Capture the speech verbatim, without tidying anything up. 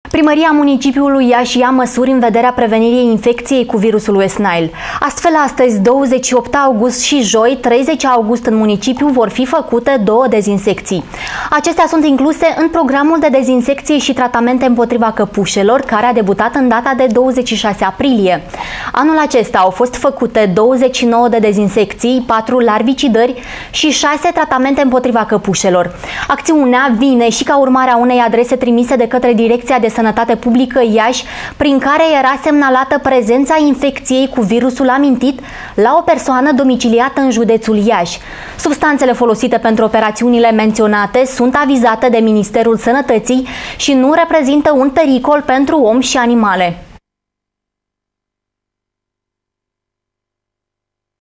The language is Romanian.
Primăria municipiului Iași ia măsuri în vederea prevenirii infecției cu virusul West Nile. Astfel, astăzi, douăzeci și opt august și joi, treizeci august, în municipiu vor fi făcute două dezinsecții. Acestea sunt incluse în programul de dezinsecție și tratamente împotriva căpușelor, care a debutat în data de douăzeci și șase aprilie. Anul acesta au fost făcute douăzeci și nouă de dezinsecții, patru larvicidări și șase tratamente împotriva căpușelor. Acțiunea vine și ca urmare a unei adrese trimise de către Direcția de Sănătate Publică Iași, prin care era semnalată prezența infecției cu virusul amintit la o persoană domiciliată în județul Iași. Substanțele folosite pentru operațiunile menționate sunt avizate de Ministerul Sănătății și nu reprezintă un pericol pentru om și animale.